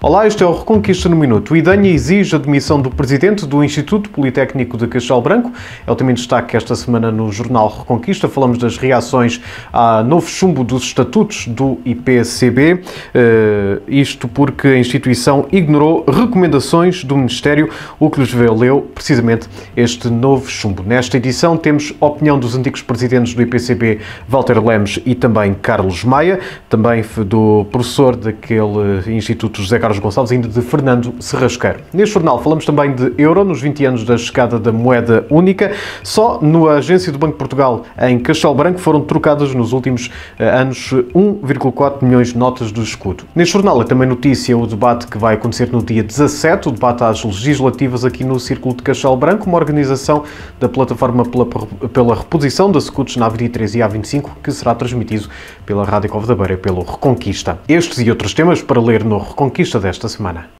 Olá, este é o Reconquista no Minuto. O IDENHA exige a demissão do presidente do Instituto Politécnico de Castelo Branco. É o tema em destaque esta semana no jornal Reconquista. Falamos das reações ao novo chumbo dos estatutos do IPCB. Isto porque a instituição ignorou recomendações do Ministério, o que lhes valeu precisamente este novo chumbo. Nesta edição temos a opinião dos antigos presidentes do IPCB, Walter Lemos e também Carlos Maia, também do professor daquele instituto, José Carlos Gonçalves, ainda de Fernando Serrasqueiro. Neste jornal falamos também de euro, nos 20 anos da chegada da moeda única. Só na agência do Banco de Portugal, em Castelo Branco, foram trocadas nos últimos anos 1,4 milhões de notas do escudo. Neste jornal é também notícia o debate que vai acontecer no dia 17, o debate às legislativas aqui no Círculo de Castelo Branco, uma organização da plataforma pela reposição das escudos na A23 e A25, que será transmitido pela Rádio Cova da Beira, pelo Reconquista. Estes e outros temas para ler no Reconquista desta semana.